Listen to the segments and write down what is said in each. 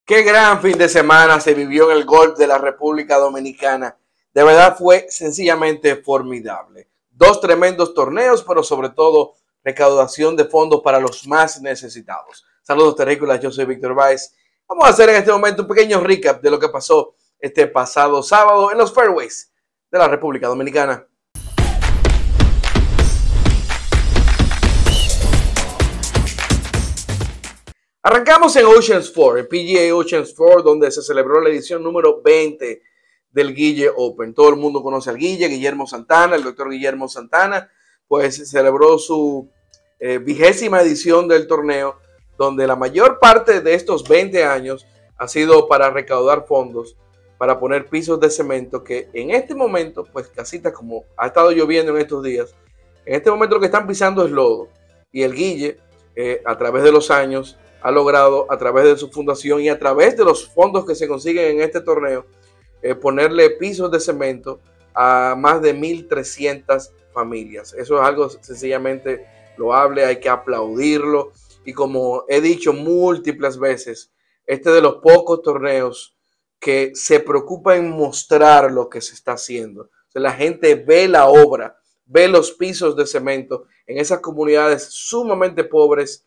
Qué gran fin de semana se vivió en el golf de la República Dominicana. De verdad fue sencillamente formidable. Dos tremendos torneos, pero sobre todo recaudación de fondos para los más necesitados. Saludos terrícolas, yo soy Víctor Báez. Vamos a hacer en este momento un pequeño recap de lo que pasó este pasado sábado en los fairways de la República Dominicana. Arrancamos en Oceans 4, el PGA Oceans 4, donde se celebró la edición número 20 del Guille Open. Todo el mundo conoce al Guillermo Santana, el doctor Guillermo Santana, pues celebró su 20ª edición del torneo, donde la mayor parte de estos 20 años ha sido para recaudar fondos, para poner pisos de cemento, que en este momento, pues casita como ha estado lloviendo en estos días, en este momento lo que están pisando es lodo. Y el Guille, a través de los años, ha logrado a través de su fundación y a través de los fondos que se consiguen en este torneo, ponerle pisos de cemento a más de 1.300 familias. Eso es algo sencillamente loable, hay que aplaudirlo. Y como he dicho múltiples veces, este es de los pocos torneos que se preocupa en mostrar lo que se está haciendo. O sea, la gente ve la obra, ve los pisos de cemento en esas comunidades sumamente pobres,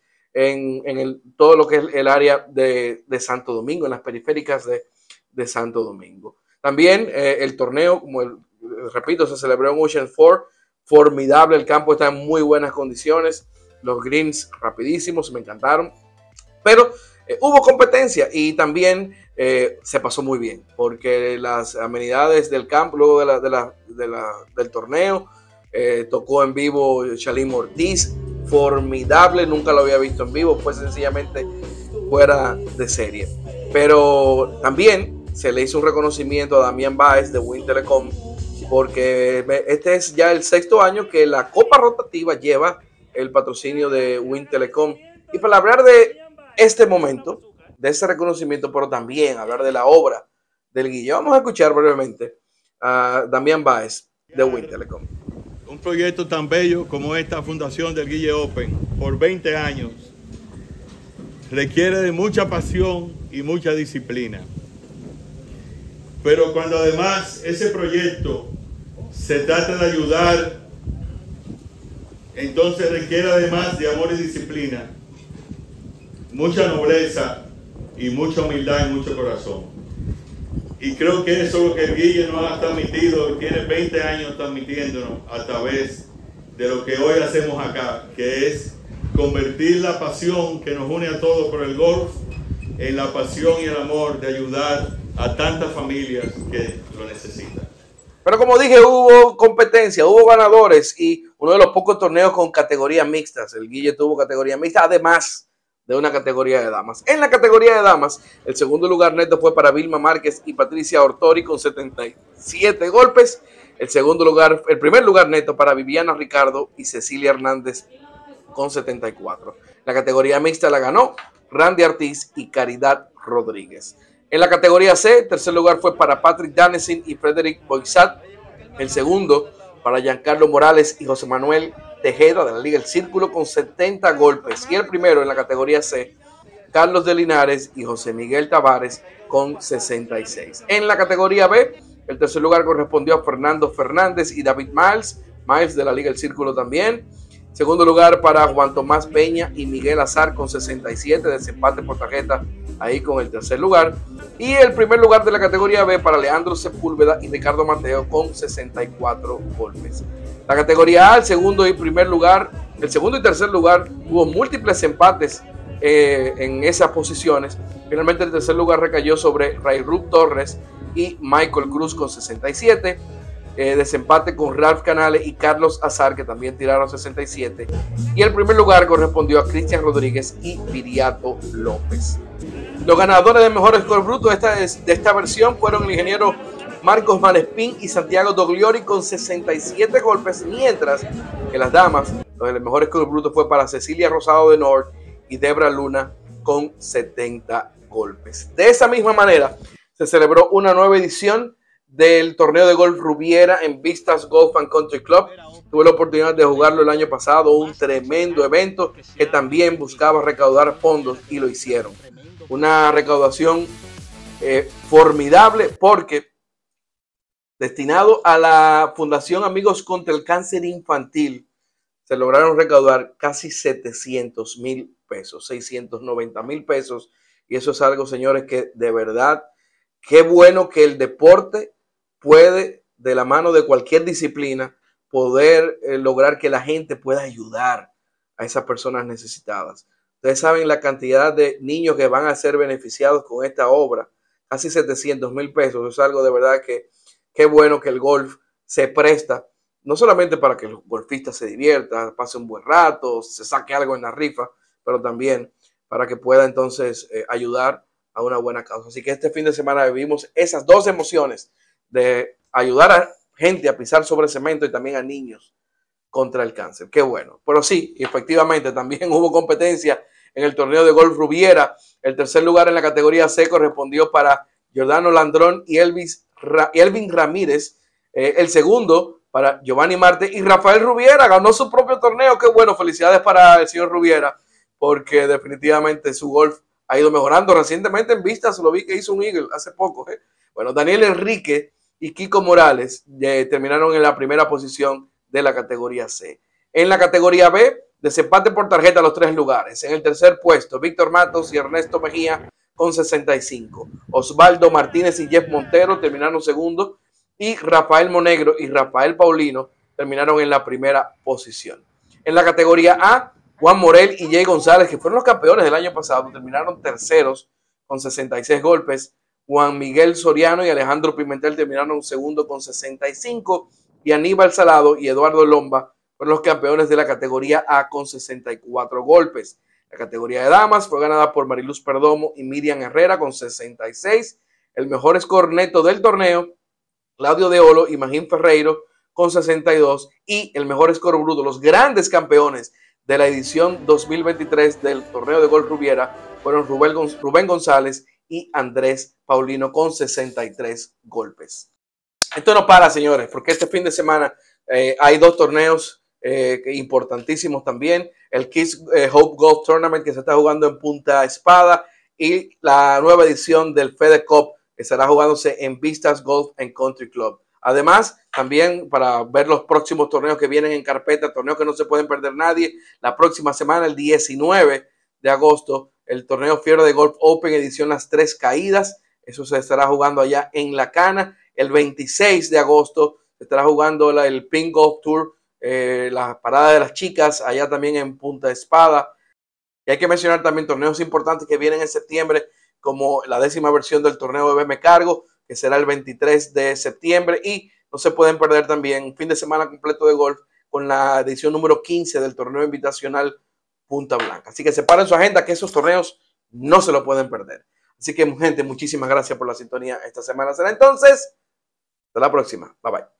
en todo lo que es el área de Santo Domingo, en las periféricas de Santo Domingo. También el torneo, repito, se celebró en Ocean 4, formidable, el campo está en muy buenas condiciones, los greens rapidísimos, me encantaron, pero hubo competencia y también se pasó muy bien, porque las amenidades del campo, luego del torneo, tocó en vivo Shalim Ortiz, formidable, nunca lo había visto en vivo, fue sencillamente fuera de serie. Pero también se le hizo un reconocimiento a Damián Báez de Win Telecom, porque este es ya el 6º año que la Copa Rotativa lleva el patrocinio de Win Telecom. Y para hablar de este momento, de ese reconocimiento, pero también hablar de la obra del Guille, vamos a escuchar brevemente a Damián Báez de Win Telecom. Un proyecto tan bello como esta fundación del Guille Open por 20 años requiere de mucha pasión y mucha disciplina. Pero cuando además ese proyecto se trata de ayudar, entonces requiere además de amor y disciplina, mucha nobleza y mucha humildad y mucho corazón. Y creo que eso es lo que el Guille nos ha transmitido, tiene 20 años transmitiéndonos a través de lo que hoy hacemos acá, que es convertir la pasión que nos une a todos por el golf en la pasión y el amor de ayudar a tantas familias que lo necesitan. Pero como dije, hubo competencia, hubo ganadores y uno de los pocos torneos con categorías mixtas. El Guille tuvo categoría mixta, además de una categoría de damas. En la categoría de damas, el segundo lugar neto fue para Vilma Márquez y Patricia Ortori con 77 golpes. El primer lugar neto para Viviana Ricardo y Cecilia Hernández con 74. La categoría mixta la ganó Randy Ortiz y Caridad Rodríguez. En la categoría C, el tercer lugar fue para Patrick Danesin y Frederick Boixat. El segundo para Giancarlo Morales y José Manuel Tejeda de la Liga El Círculo con 70 golpes. Y el primero en la categoría C, Carlos de Linares y José Miguel Tavares con 66. En la categoría B, el tercer lugar correspondió a Fernando Fernández y David Miles de la Liga El Círculo también. Segundo lugar para Juan Tomás Peña y Miguel Azar con 67, desempate por tarjeta ahí con el tercer lugar. Y el primer lugar de la categoría B para Leandro Sepúlveda y Ricardo Mateo con 64 golpes. La categoría A, el segundo y tercer lugar, hubo múltiples empates en esas posiciones. Finalmente el tercer lugar recayó sobre Rayrub Torres y Michael Cruz con 67. Desempate con Ralph Canales y Carlos Azar, que también tiraron 67. Y el primer lugar correspondió a Cristian Rodríguez y Viriato López. Los ganadores de mejor score bruto de esta versión fueron el ingeniero Marcos Malespín y Santiago Dogliori con 67 golpes, mientras que las damas, el mejor score bruto fue para Cecilia Rosado de Nord y Debra Luna con 70 golpes. De esa misma manera se celebró una nueva edición del torneo de golf Rubiera en Vistas Golf and Country Club. Tuve la oportunidad de jugarlo el año pasado, un tremendo evento que también buscaba recaudar fondos y lo hicieron. una recaudación formidable, porque destinado a la Fundación Amigos contra el Cáncer Infantil se lograron recaudar casi 700,000 pesos, 690,000 pesos. Y eso es algo, señores, que de verdad, qué bueno que el deporte puede, de la mano de cualquier disciplina, poder lograr que la gente pueda ayudar a esas personas necesitadas. Ustedes saben la cantidad de niños que van a ser beneficiados con esta obra, casi 700,000 pesos. Es algo de verdad que qué bueno que el golf se presta, no solamente para que el golfista se divierta, pase un buen rato, se saque algo en la rifa, pero también para que pueda entonces ayudar a una buena causa. Así que este fin de semana vivimos esas dos emociones de ayudar a gente a pisar sobre cemento y también a niños contra el cáncer. Qué bueno. Pero sí, efectivamente, también hubo competencia en el torneo de golf Rubiera. El tercer lugar en la categoría C correspondió para Giordano Landrón y Elvin Ramírez. El segundo para Giovanni Marte, y Rafael Rubiera ganó su propio torneo. Qué bueno, felicidades para el señor Rubiera, porque definitivamente su golf ha ido mejorando. Recientemente en vistas lo vi que hizo un eagle hace poco. Bueno, Daniel Enrique y Kiko Morales terminaron en la primera posición de la categoría C. En la categoría B, desempate por tarjeta a los 3 lugares. En el tercer puesto, Víctor Matos y Ernesto Mejía con 65. Osvaldo Martínez y Jeff Montero terminaron segundo, y Rafael Monegro y Rafael Paulino terminaron en la primera posición. En la categoría A, Juan Morel y Jay González, que fueron los campeones del año pasado, terminaron terceros con 66 golpes. Juan Miguel Soriano y Alejandro Pimentel terminaron segundo con 65, y Aníbal Salado y Eduardo Lomba fueron los campeones de la categoría A con 64 golpes. La categoría de damas fue ganada por Mariluz Perdomo y Miriam Herrera con 66. El mejor score neto del torneo, Claudio De Olo y Magín Ferreiro con 62. Y el mejor score bruto, los grandes campeones de la edición 2023 del torneo de golf Rubiera, fueron Rubén González y Andrés Paulino con 63 golpes. Esto no para, señores, porque este fin de semana hay dos torneos importantísimos también. El Kids Hope Golf Tournament, que se está jugando en Punta Espada, y la nueva edición del FedEx Cup, que estará jugándose en Vistas Golf and Country Club. Además, también para ver los próximos torneos que vienen en carpeta, torneos que no se pueden perder nadie, la próxima semana, el 19 de agosto, el torneo Fiebre de Golf Open, edición Las Tres Caídas. Eso se estará jugando allá en La Cana. El 26 de agosto se estará jugando el Pink Golf Tour, la parada de las chicas, allá también en Punta Espada. Y hay que mencionar también torneos importantes que vienen en septiembre, como la 10ª versión del torneo de BM Cargo, que será el 23 de septiembre. Y no se pueden perder también un fin de semana completo de golf con la edición número 15 del torneo invitacional Punta Blanca. Así que separen su agenda, que esos torneos no se lo pueden perder. Así que, gente, muchísimas gracias por la sintonía esta semana. Será entonces, hasta la próxima. Bye bye.